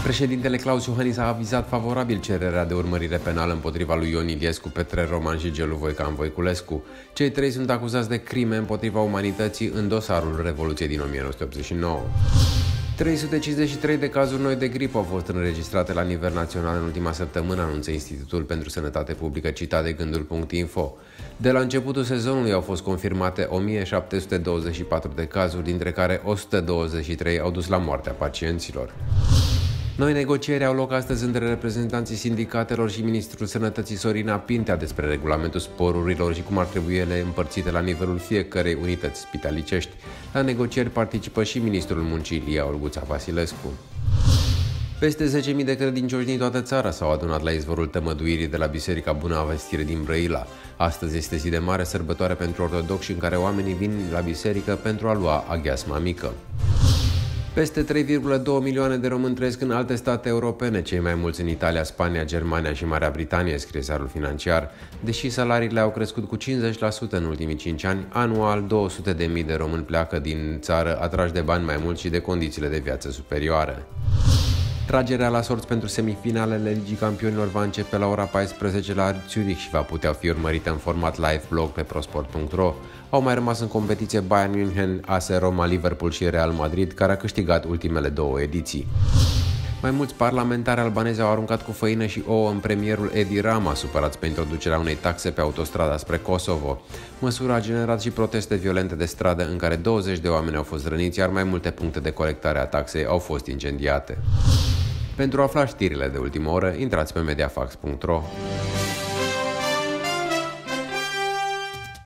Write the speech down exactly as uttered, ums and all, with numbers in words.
Președintele Claus Iohannis a avizat favorabil cererea de urmărire penală împotriva lui Ion Iliescu, Petre Roman și Gelu Voican Voiculescu. Cei trei sunt acuzați de crime împotriva umanității în dosarul Revoluției din o mie nouă sute optzeci și nouă. trei sute cincizeci și trei de cazuri noi de gripă au fost înregistrate la nivel național în ultima săptămână, anunță Institutul pentru Sănătate Publică citat de Gândul punct info. De la începutul sezonului au fost confirmate o mie șapte sute douăzeci și patru de cazuri, dintre care o sută douăzeci și trei au dus la moartea pacienților. Noi negocieri au loc astăzi între reprezentanții sindicatelor și Ministrul Sănătății Sorina Pintea despre regulamentul sporurilor și cum ar trebui ele împărțite la nivelul fiecărei unități spitalicești. La negocieri participă și Ministrul Muncii Ilie Olguța Vasilescu. Peste zece mii de credincioși din toată țara s-au adunat la izvorul tămăduirii de la Biserica Bună Vestire din Brăila. Astăzi este zi de mare sărbătoare pentru ortodoxi în care oamenii vin la biserică pentru a lua aghiasma mică. Peste trei virgulă doi milioane de români trăiesc în alte state europene, cei mai mulți în Italia, Spania, Germania și Marea Britanie, scrie Ziarul Financiar. Deși salariile au crescut cu cincizeci la sută în ultimii cinci ani, anual două sute de mii de români pleacă din țară atrași de bani mai mulți și de condițiile de viață superioare. Tragerea la sorți pentru semifinalele Ligii Campionilor va începe la ora paisprezece la Zurich și va putea fi urmărită în format live blog pe prosport punct ro. Au mai rămas în competiție Bayern München, A S Roma, Liverpool și Real Madrid, care a câștigat ultimele două ediții. Mai mulți parlamentari albanezi au aruncat cu făină și ouă în premierul Edi Rama, supărați pe introducerea unei taxe pe autostrada spre Kosovo. Măsura a generat și proteste violente de stradă în care douăzeci de oameni au fost răniți, iar mai multe puncte de colectare a taxei au fost incendiate. Pentru a afla știrile de ultimă oră, intrați pe mediafax punct ro.